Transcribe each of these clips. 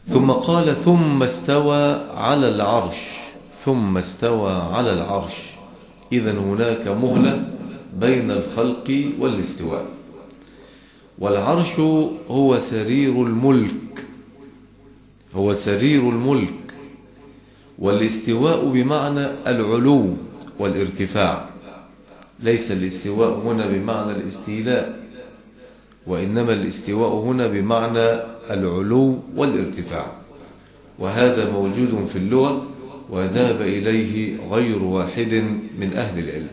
ثم قال ثم استوى على العرش. ثم استوى على العرش، إذن هناك مهلة بين الخلق والاستواء. والعرش هو سرير الملك، هو سرير الملك. والاستواء بمعنى العلو والارتفاع، ليس الاستواء هنا بمعنى الاستيلاء، وإنما الاستواء هنا بمعنى العلو والارتفاع. وهذا موجود في اللغة وذهب إليه غير واحد من أهل العلم.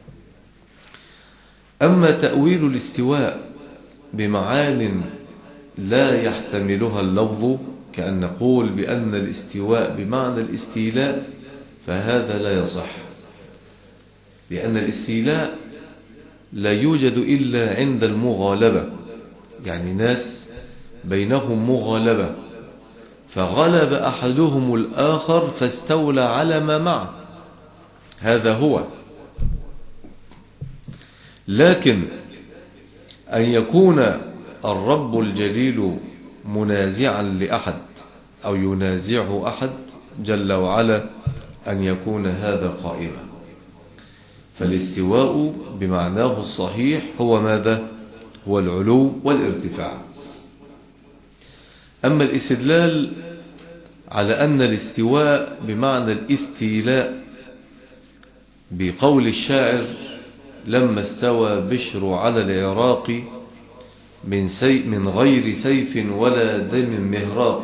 أما تأويل الاستواء بمعان لا يحتملها اللفظ، كأن نقول بأن الاستواء بمعنى الاستيلاء، فهذا لا يصح، لأن الاستيلاء لا يوجد إلا عند المغالبة، يعني ناس بينهم مغالبة فغلب أحدهم الآخر فاستولى على ما معه، هذا هو. لكن أن يكون الرب الجليل منازعا لأحد أو ينازعه أحد جل وعلا، أن يكون هذا قائما. فالاستواء بمعناه الصحيح هو ماذا؟ هو العلو والارتفاع. أما الاستدلال على أن الاستواء بمعنى الاستيلاء بقول الشاعر لما استوى بشر على العراق من غير سيف ولا دم مهراق،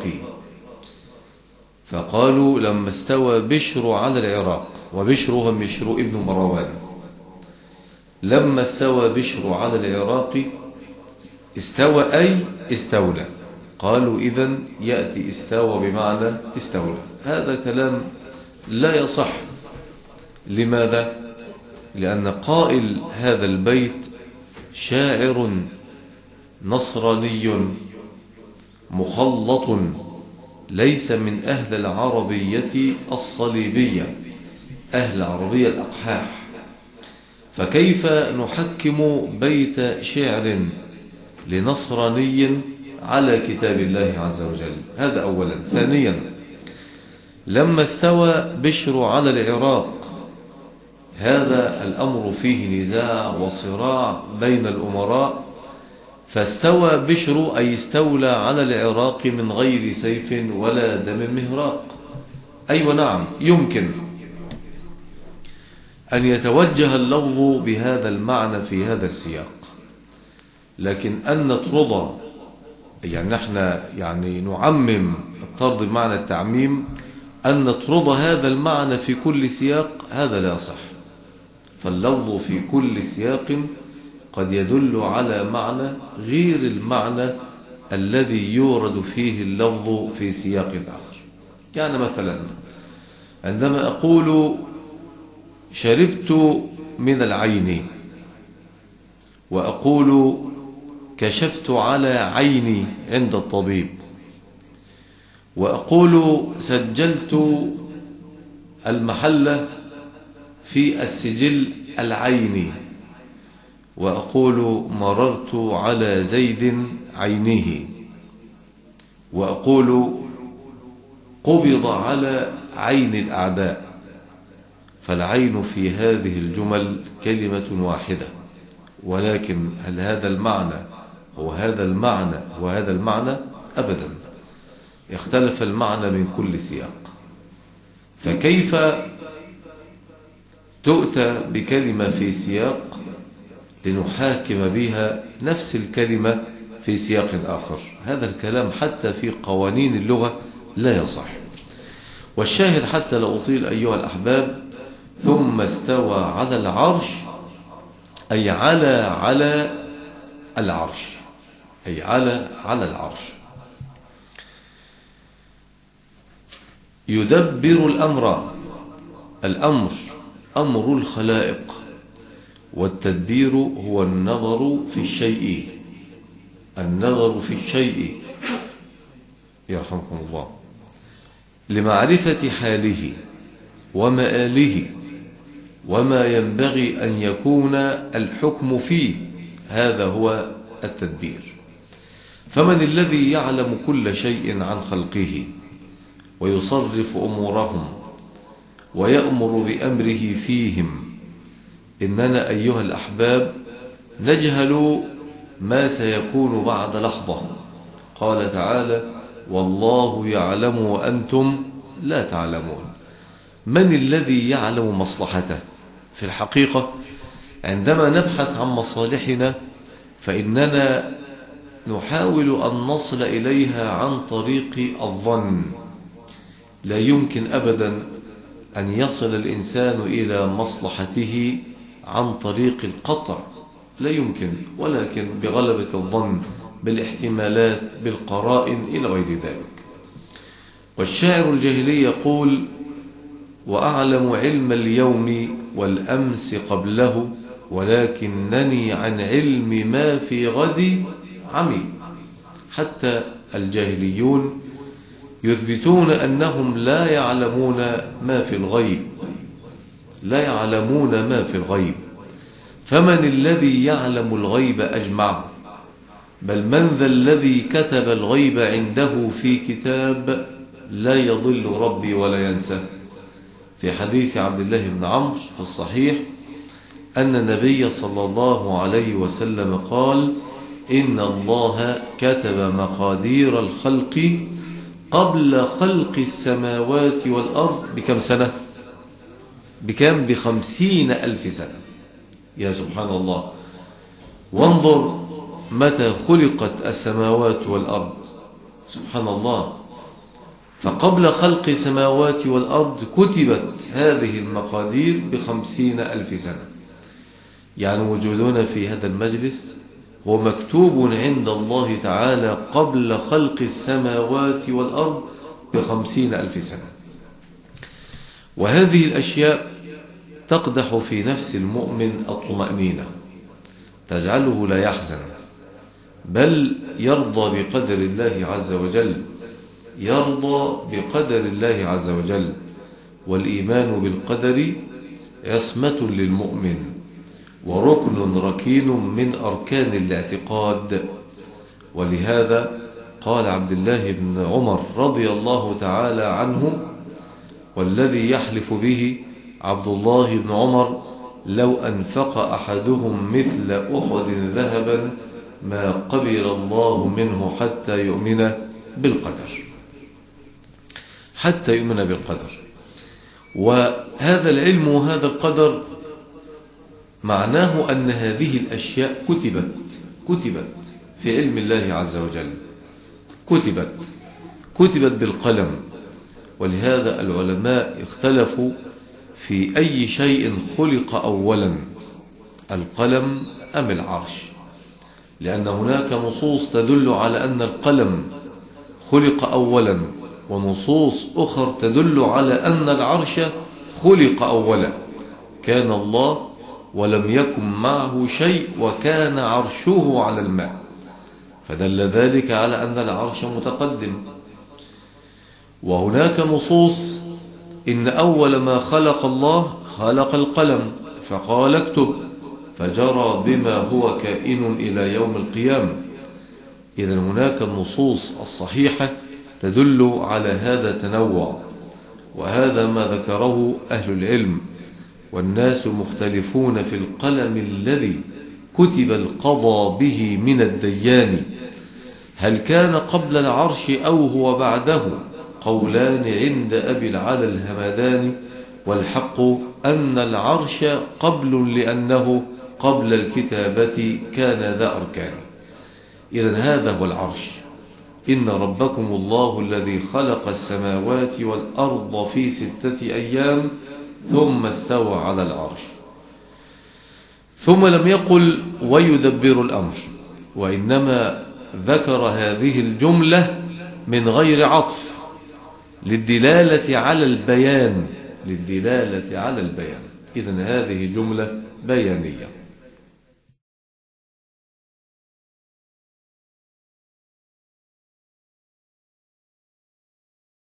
فقالوا لما استوى بشر على العراق، وبشر هو بشر ابن مروان، لما استوى بشر على العراق استوى أي استولى، قالوا إذن يأتي استوى بمعنى استولى. هذا كلام لا يصح. لماذا؟ لأن قائل هذا البيت شاعر نصراني مخلط، ليس من أهل العربية الصليبية، أهل العربية الأقحاح، فكيف نحكم بيت شعر لنصراني على كتاب الله عز وجل؟ هذا أولا. ثانيا، لما استوى بشر على العراق، هذا الأمر فيه نزاع وصراع بين الأمراء، فاستوى بشر أي استولى على العراق من غير سيف ولا دم مهراق. أيوة نعم، يمكن أن يتوجه اللفظ بهذا المعنى في هذا السياق، لكن أن نطرد، يعني نحن نعمم الطرد بمعنى التعميم، أن نطرد هذا المعنى في كل سياق، هذا لا يصح. فاللفظ في كل سياق قد يدل على معنى غير المعنى الذي يورد فيه اللفظ في سياق آخر. يعني مثلا عندما أقول شربت من العين، وأقول كشفت على عيني عند الطبيب، وأقول سجلت المحل في السجل العيني، وأقول مررت على زيد عينه، وأقول قبض على عين الأعداء. فالعين في هذه الجمل كلمة واحدة، ولكن هل هذا المعنى هو هذا المعنى وهذا المعنى؟ أبدا، يختلف المعنى من كل سياق. فكيف تؤتى بكلمة في سياق لنحاكم بها نفس الكلمة في سياق آخر؟ هذا الكلام حتى في قوانين اللغة لا يصح. والشاهد حتى لا أطيل أيها الأحباب، ثم استوى على العرش أي على العرش، أي على العرش. يدبر الأمر أمر الخلائق، والتدبير هو النظر في الشيء، النظر في الشيء يرحمكم الله، لمعرفة حاله ومآله وما ينبغي أن يكون الحكم فيه، هذا هو التدبير. فمن الذي يعلم كل شيء عن خلقه ويصرف أمورهم ويأمر بأمره فيهم؟ إننا أيها الأحباب نجهل ما سيكون بعد لحظة. قال تعالى: والله يعلم وأنتم لا تعلمون. من الذي يعلم مصلحته؟ في الحقيقة عندما نبحث عن مصالحنا فإننا نحاول أن نصل إليها عن طريق الظن. لا يمكن أبدا أن يصل الإنسان إلى مصلحته عن طريق القطع، لا يمكن، ولكن بغلبة الظن، بالاحتمالات، بالقرائن إلى غير ذلك. والشاعر الجاهلي يقول: وأعلم علم اليوم والأمس قبله، ولكنني عن علم ما في غد عمي. حتى الجاهليون يثبتون أنهم لا يعلمون ما في الغيب، لا يعلمون ما في الغيب. فمن الذي يعلم الغيب أجمع؟ بل من ذا الذي كتب الغيب عنده في كتاب لا يضل ربي ولا ينسى؟ في حديث عبد الله بن عمرو في الصحيح أن النبي صلى الله عليه وسلم قال: إن الله كتب مقادير الخلق قبل خلق السماوات والأرض بكم سنة؟ بكم؟ ب50,000 سنة. يا سبحان الله. وانظر متى خلقت السماوات والأرض، سبحان الله. فقبل خلق السماوات والأرض كتبت هذه المقادير ب50,000 سنة. يعني وجودنا في هذا المجلس هو مكتوب عند الله تعالى قبل خلق السماوات والأرض ب50,000 سنة. وهذه الأشياء تقدح في نفس المؤمن الطمأنينة، تجعله لا يحزن، بل يرضى بقدر الله عز وجل، يرضى بقدر الله عز وجل. والإيمان بالقدر عصمة للمؤمن وركن ركين من أركان الاعتقاد. ولهذا قال عبد الله بن عمر رضي الله تعالى عنه، والذي يحلف به عبد الله بن عمر: لو أنفق أحدهم مثل أحد ذهبا ما قبل الله منه حتى يؤمن بالقدر، حتى يؤمن بالقدر. وهذا العلم وهذا القدر معناه أن هذه الأشياء كتبت في علم الله عز وجل، كتبت بالقلم. ولهذا العلماء اختلفوا في أي شيء خلق أولا، القلم أم العرش؟ لأن هناك نصوص تدل على أن القلم خلق أولا، ونصوص أخرى تدل على أن العرش خلق أولا. كان الله ولم يكن معه شيء وكان عرشه على الماء، فدل ذلك على أن العرش متقدم. وهناك نصوص إن أول ما خلق الله خلق القلم فقال: اكتب، فجرى بما هو كائن إلى يوم القيامة. إذن هناك النصوص الصحيحة تدل على هذا التنوع، وهذا ما ذكره أهل العلم. والناس مختلفون في القلم الذي كتب القضاء به من الديان، هل كان قبل العرش أو هو بعده؟ قولان عند أبي العلا الهمداني، والحق أن العرش قبل، لأنه قبل الكتابة كان ذا أركان. إذن هذا هو العرش. إن ربكم الله الذي خلق السماوات والأرض في 6 أيام ثم استوى على العرش. ثم لم يقل ويدبر الأمر، وإنما ذكر هذه الجملة من غير عطف للدلالة على البيان، إذن هذه جملة بيانية.